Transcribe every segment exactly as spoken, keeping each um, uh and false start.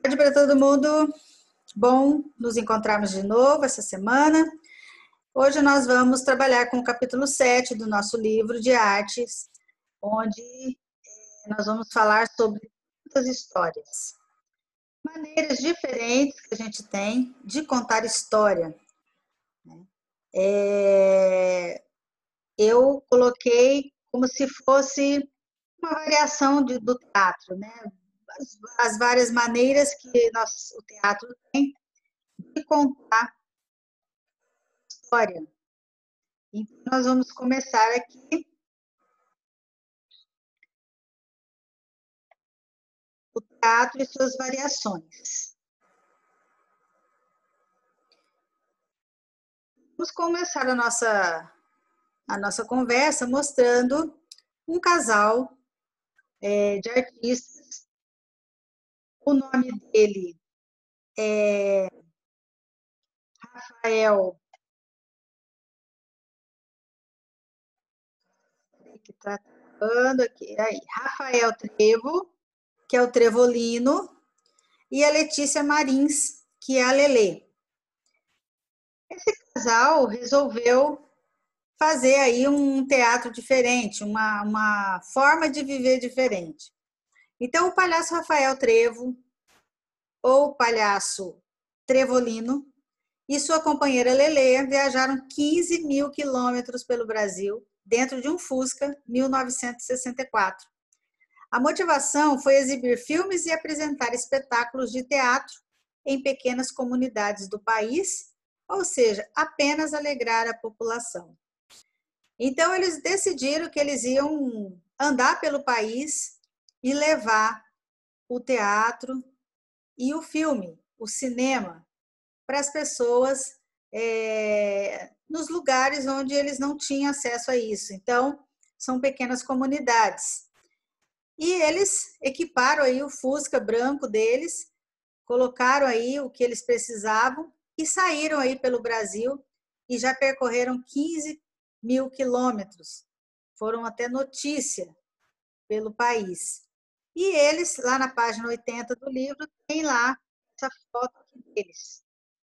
Boa tarde para todo mundo. Bom nos encontrarmos de novo essa semana. Hoje nós vamos trabalhar com o capítulo sete do nosso livro de artes, onde nós vamos falar sobre muitas histórias. Maneiras diferentes que a gente tem de contar história. É... Eu coloquei como se fosse uma variação de, do teatro, né? As, as várias maneiras que nós, o teatro tem de contar história. Então, nós vamos começar aqui o teatro e suas variações. Vamos começar a nossa, a nossa conversa mostrando um casal é, de artistas. O nome dele é Rafael. Que está falando aqui, aí, Rafael Trevo, que é o Trevolino, e a Letícia Marins, que é a Lelê. Esse casal resolveu fazer aí um teatro diferente, uma, uma forma de viver diferente. Então, o palhaço Rafael Trevo, ou o palhaço Trevolino, e sua companheira Lelê viajaram quinze mil quilômetros pelo Brasil, dentro de um Fusca mil novecentos e sessenta e quatro. A motivação foi exibir filmes e apresentar espetáculos de teatro em pequenas comunidades do país, ou seja, apenas alegrar a população. Então, eles decidiram que eles iam andar pelo país e levar o teatro e o filme, o cinema, para as pessoas é, nos lugares onde eles não tinham acesso a isso. Então, são pequenas comunidades. E eles equiparam aí o Fusca branco deles, colocaram aí o que eles precisavam e saíram aí pelo Brasil e já percorreram quinze mil quilômetros. Foram até notícia pelo país. E eles, lá na página oitenta do livro, tem lá essa foto aqui deles,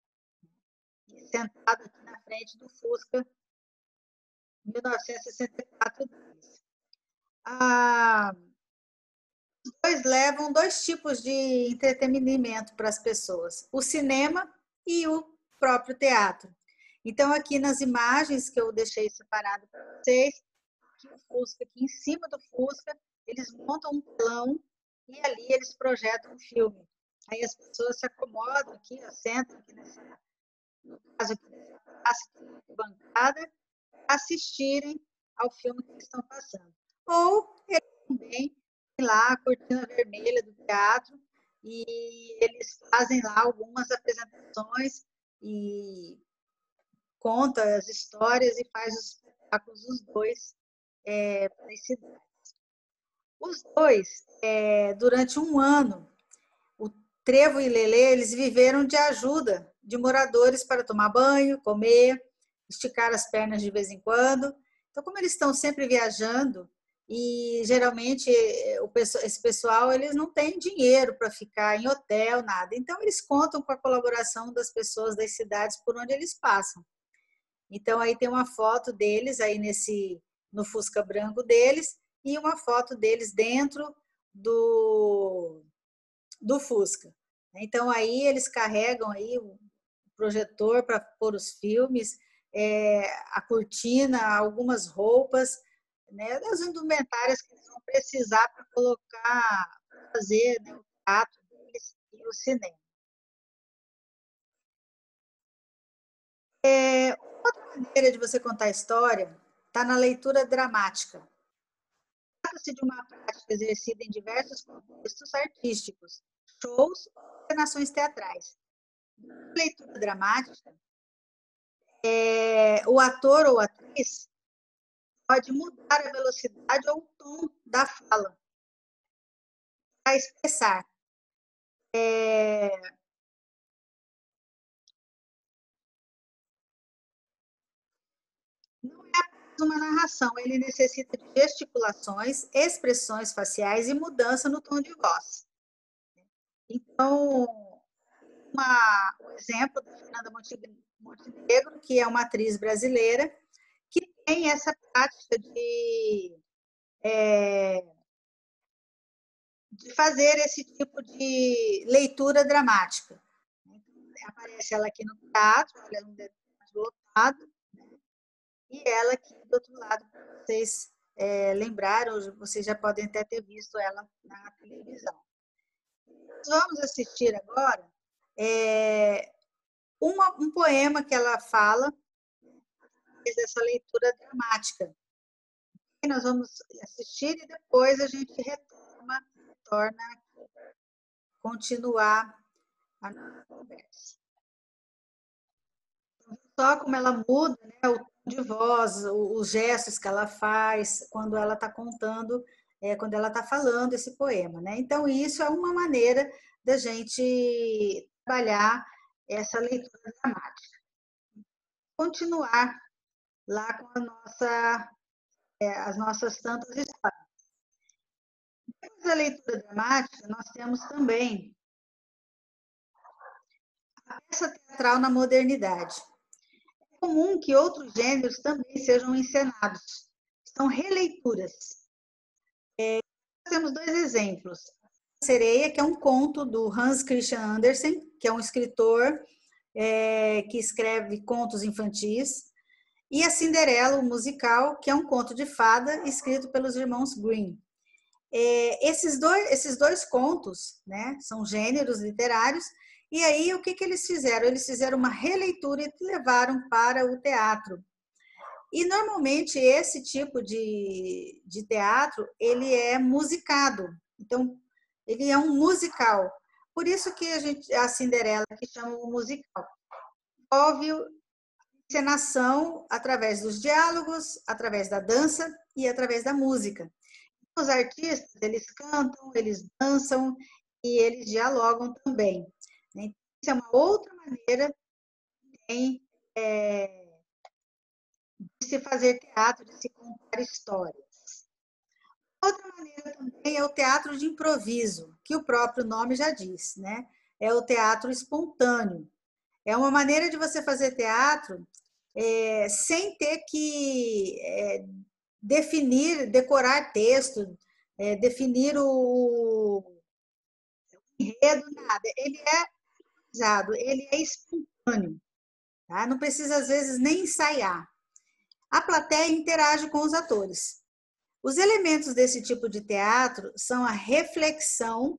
sentado aqui na frente do Fusca mil novecentos e sessenta e quatro deles. Ah, os dois levam dois tipos de entretenimento para as pessoas, o cinema e o próprio teatro. Então, aqui nas imagens que eu deixei separado para vocês, aqui o Fusca, aqui em cima do Fusca, eles montam um telão e ali eles projetam um filme. Aí as pessoas se acomodam aqui, sentam aqui nessa, no caso aqui nessa bancada, assistirem ao filme que eles estão passando. Ou eles também têm lá a cortina vermelha do teatro e eles fazem lá algumas apresentações e conta as histórias e faz os espetáculos dos dois é, para as cidades. Os dois, é, durante um ano, o Trevo e Lelê, eles viveram de ajuda de moradores para tomar banho, comer, esticar as pernas de vez em quando. Então, como eles estão sempre viajando, e geralmente esse pessoal eles não têm dinheiro para ficar em hotel, nada. Então, eles contam com a colaboração das pessoas das cidades por onde eles passam. Então, aí tem uma foto deles aí nesse, no Fusca branco deles e uma foto deles dentro do, do Fusca. Então, aí eles carregam aí o projetor para pôr os filmes, é, a cortina, algumas roupas, né, as indumentárias que eles vão precisar para colocar, para fazer, né, o teatro deles e o cinema. É, outra maneira de você contar a história está na leitura dramática. Trata-se de uma prática exercida em diversos contextos artísticos, shows ou encenações teatrais. Na leitura dramática, é, o ator ou atriz pode mudar a velocidade ou o tom da fala para expressar. É, não é apenas uma narração, ele necessita de gesticulações, expressões faciais e mudança no tom de voz. Então, uma, um exemplo da Fernanda Montenegro, que é uma atriz brasileira, que tem essa prática de, é, de fazer esse tipo de leitura dramática. Aparece ela aqui no teatro, ela é um teatro lotado, né? E ela aqui do outro lado, vocês é, lembraram, vocês já podem até ter visto ela na televisão. Nós vamos assistir agora é, uma, um poema que ela fala dessa leitura dramática. E nós vamos assistir e depois a gente retoma, retorna aqui, continuar a nossa conversa. Só como ela muda, né, o tom de voz, os gestos que ela faz quando ela está contando, é, quando ela está falando esse poema, né? Então, isso é uma maneira da gente trabalhar essa leitura dramática. Continuar lá com a nossa, é, as nossas tantas histórias. Depois da leitura dramática, nós temos também a peça teatral na modernidade. É comum que outros gêneros também sejam encenados. São releituras. É, nós temos dois exemplos. A Sereia, que é um conto do Hans Christian Andersen, que é um escritor é, que escreve contos infantis, e a Cinderela, o musical, que é um conto de fada escrito pelos irmãos Grimm. É, esses, dois, esses dois contos, né, são gêneros literários, e aí o que, que eles fizeram? Eles fizeram uma releitura e levaram para o teatro. E normalmente esse tipo de, de teatro, ele é musicado. Então, ele é um musical. Por isso que a, gente, a Cinderela, que chama o musical, envolve encenação através dos diálogos, através da dança e através da música. Os artistas, eles cantam, eles dançam e eles dialogam também. Isso é uma outra maneira de, é, de se fazer teatro, de se contar histórias. Outra maneira também é o teatro de improviso, que o próprio nome já diz, né? É o teatro espontâneo. É uma maneira de você fazer teatro é, sem ter que é, definir, decorar texto, é, definir o, o enredo, nada. Ele é usado, ele é espontâneo. Tá? Não precisa, às vezes, nem ensaiar. A plateia interage com os atores. Os elementos desse tipo de teatro são a reflexão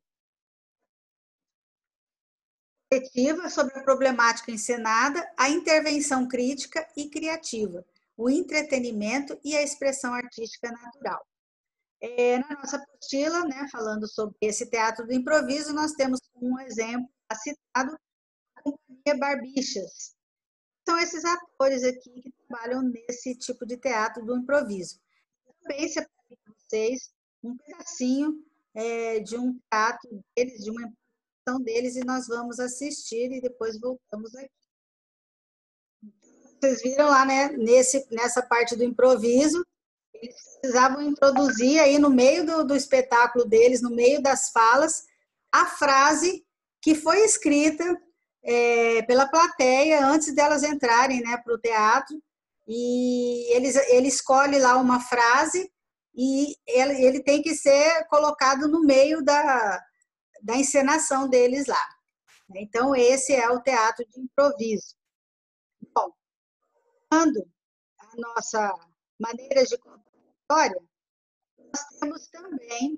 coletiva sobre a problemática encenada, a intervenção crítica e criativa, o entretenimento e a expressão artística natural. É, na nossa apostila, né, falando sobre esse teatro do improviso, nós temos um exemplo citado, a Companhia Barbixas. São esses atores aqui que trabalham nesse tipo de teatro do improviso. Também separei para vocês um pedacinho é, de um teatro deles, de uma improvisação deles, e nós vamos assistir e depois voltamos aqui. Vocês viram lá, né, nesse, nessa parte do improviso, eles precisavam introduzir aí no meio do, do espetáculo deles, no meio das falas, a frase que foi escrita é, pela plateia antes delas entrarem, né, para o teatro. E eles, ele escolhe lá uma frase e ele, ele tem que ser colocado no meio da, da encenação deles lá. Então, esse é o teatro de improviso. Bom, quando a nossa maneira de contar a história, nós temos também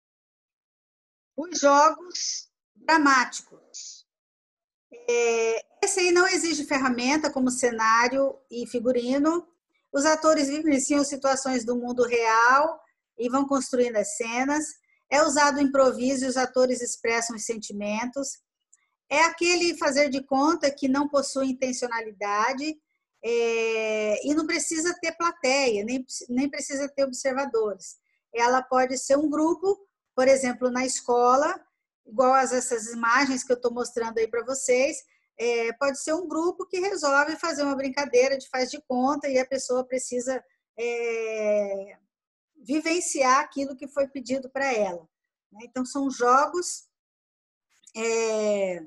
os jogos dramáticos. É, esse aí não exige ferramenta como cenário e figurino. Os atores vivenciam situações do mundo real e vão construindo as cenas. É usado o improviso e os atores expressam os sentimentos. É aquele fazer de conta que não possui intencionalidade é, e não precisa ter plateia, nem, nem precisa ter observadores. Ela pode ser um grupo, por exemplo, na escola, igual as, essas imagens que eu estou mostrando aí para vocês, é, pode ser um grupo que resolve fazer uma brincadeira de faz de conta e a pessoa precisa é, vivenciar aquilo que foi pedido para ela. Então, são jogos é,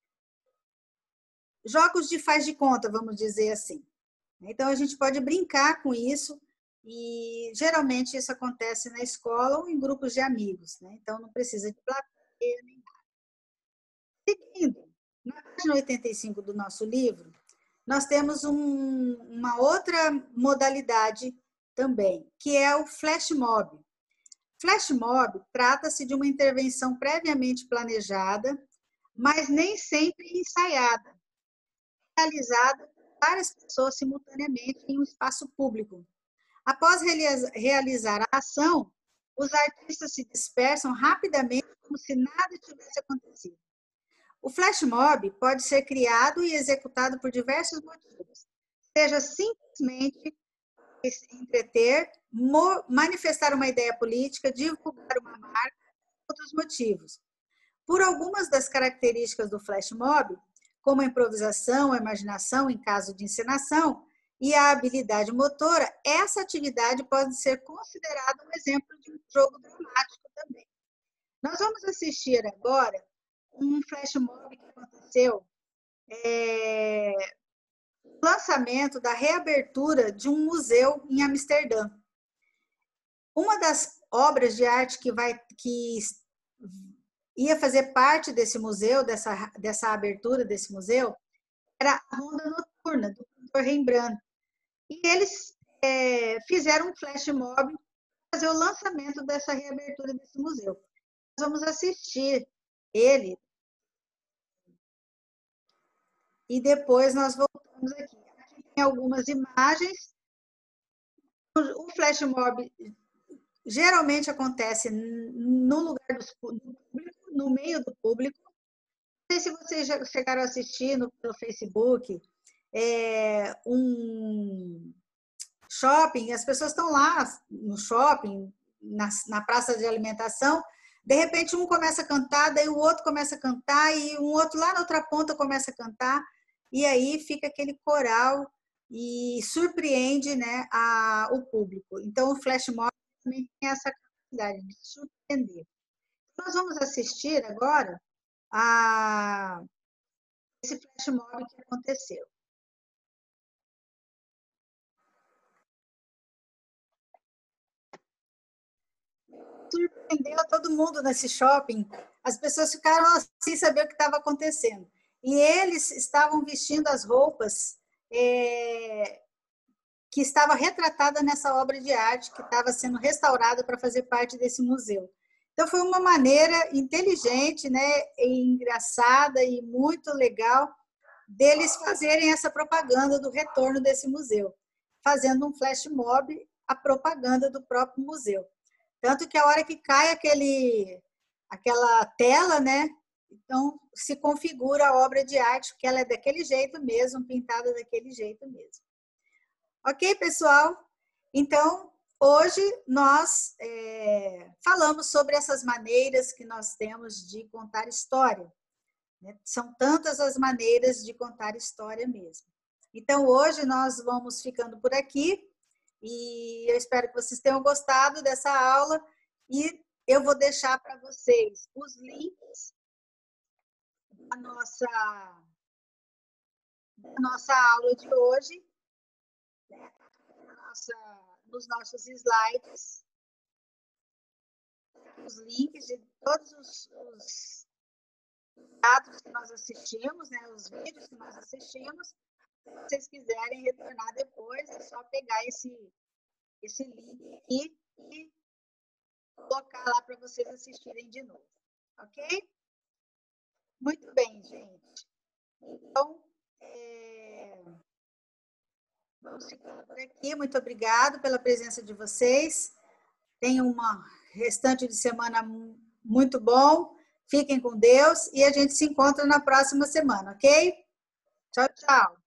jogos de faz de conta, vamos dizer assim. Então, a gente pode brincar com isso, e geralmente isso acontece na escola ou em grupos de amigos, né? Então, não precisa de plateia nem nada. Seguindo, na página oitenta e cinco do nosso livro, nós temos um, uma outra modalidade também, que é o flash mob. Flash mob trata-se de uma intervenção previamente planejada, mas nem sempre ensaiada, realizada por várias pessoas simultaneamente em um espaço público. Após realizar a ação, os artistas se dispersam rapidamente como se nada tivesse acontecido. O flash mob pode ser criado e executado por diversos motivos, seja simplesmente entreter, manifestar uma ideia política, divulgar uma marca, outros motivos. Por algumas das características do flash mob, como a improvisação, a imaginação em caso de encenação e a habilidade motora, essa atividade pode ser considerada um exemplo de um jogo dramático também. Nós vamos assistir agora um flash mob que aconteceu, é, o lançamento da reabertura de um museu em Amsterdã. Uma das obras de arte que, vai, que ia fazer parte desse museu, dessa, dessa abertura desse museu, era a Ronda Noturna, do pintor Rembrandt. E eles é, fizeram um flash mob para fazer o lançamento dessa reabertura desse museu. Nós vamos assistir ele e depois nós voltamos aqui. Aqui tem algumas imagens. O flash mob geralmente acontece no lugar do público, no meio do público. Não sei se vocês já chegaram a assistir no, pelo Facebook, é, um shopping, as pessoas estão lá no shopping, na, na praça de alimentação, de repente um começa a cantar, daí o outro começa a cantar, e um outro lá na outra ponta começa a cantar, e aí fica aquele coral e surpreende, né, a, o público. Então, o flash mob também tem essa capacidade de surpreender. Nós vamos assistir agora a esse flash mob que aconteceu. Surpreendeu todo mundo nesse shopping. As pessoas ficaram sem saber o que estava acontecendo. E eles estavam vestindo as roupas é, que estava retratada nessa obra de arte que estava sendo restaurada para fazer parte desse museu. Então, foi uma maneira inteligente, né, e engraçada e muito legal deles fazerem essa propaganda do retorno desse museu, fazendo um flash mob, a propaganda do próprio museu. Tanto que a hora que cai aquele, aquela tela, né, então se configura a obra de arte, porque ela é daquele jeito mesmo, pintada daquele jeito mesmo. Ok, pessoal? Então, hoje nós é, falamos sobre essas maneiras que nós temos de contar história. Né? São tantas as maneiras de contar história mesmo. Então, hoje nós vamos ficando por aqui e eu espero que vocês tenham gostado dessa aula e eu vou deixar para vocês os links da nossa, da nossa aula de hoje, né? Nossa, nos nossos slides, os links de todos os, os dados que nós assistimos, né, os vídeos que nós assistimos. Se vocês quiserem retornar depois, é só pegar esse, esse link aqui e colocar lá para vocês assistirem de novo. Ok? Muito bem, gente. Então, é... vamos ficando por aqui. Muito obrigado pela presença de vocês. Tenham uma restante de semana muito bom. Fiquem com Deus e a gente se encontra na próxima semana, ok? Tchau, tchau.